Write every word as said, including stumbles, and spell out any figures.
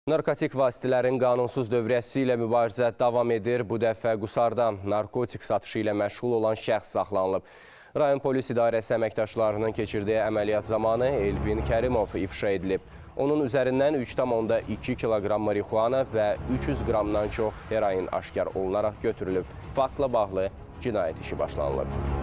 Narkotik vasitələrin qanunsuz dövriyyəsi ilə mübarizə davam edir. Bu dəfə Qusarda narkotik satışı ilə məşğul olan şəxs saxlanılıb. Rayon Polis İdarəsi əməkdaşlarının keçirdiyi əməliyyat zamanı Elvin Kərimov ifşa edilib. Onun üzərindən üç tam onda iki kiloqram marixuana və üç yüz qramdan çox heroin aşkar olunaraq götürülüb. Faktla bağlı cinayət işi başlanılıb.